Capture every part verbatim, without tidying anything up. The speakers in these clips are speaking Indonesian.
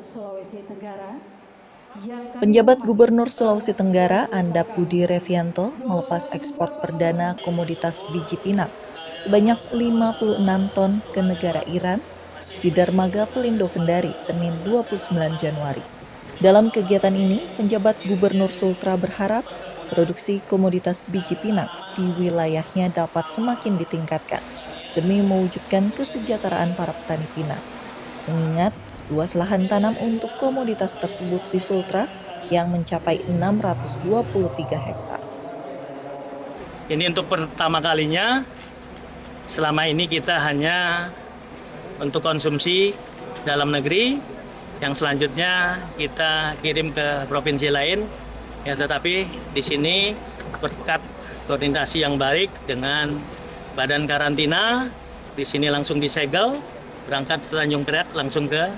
Sulawesi Tenggara. Penjabat Gubernur Sulawesi Tenggara, Andap Budi Revianto, melepas ekspor perdana komoditas biji pinang sebanyak lima puluh enam ton ke negara Iran di Dermaga Pelindo Kendari, Senin dua puluh sembilan Januari. Dalam kegiatan ini, penjabat Gubernur Sultra berharap produksi komoditas biji pinang di wilayahnya dapat semakin ditingkatkan demi mewujudkan kesejahteraan para petani pinang. Mengingat luas lahan tanam untuk komoditas tersebut di Sultra yang mencapai enam ratus dua puluh tiga hektar. Ini untuk pertama kalinya, selama ini kita hanya untuk konsumsi dalam negeri, yang selanjutnya kita kirim ke provinsi lain. Ya, tetapi di sini berkat koordinasi yang baik dengan Badan Karantina, di sini langsung disegel, berangkat ke Tanjung Priok langsung ke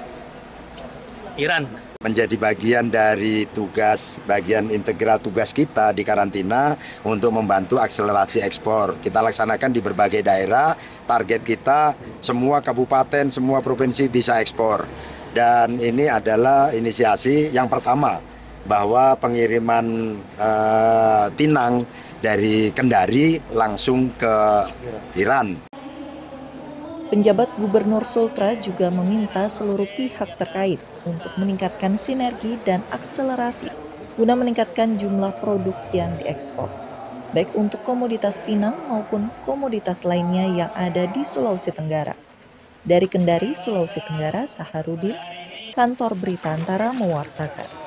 Iran. Menjadi bagian dari tugas, bagian integral tugas kita di karantina untuk membantu akselerasi ekspor. Kita laksanakan di berbagai daerah, target kita semua kabupaten, semua provinsi bisa ekspor. Dan ini adalah inisiasi yang pertama bahwa pengiriman eh, tinang dari Kendari langsung ke Iran. Penjabat Gubernur Sultra juga meminta seluruh pihak terkait untuk meningkatkan sinergi dan akselerasi guna meningkatkan jumlah produk yang diekspor, baik untuk komoditas pinang maupun komoditas lainnya yang ada di Sulawesi Tenggara. Dari Kendari, Sulawesi Tenggara, Saharudin, Kantor Berita Antara mewartakan.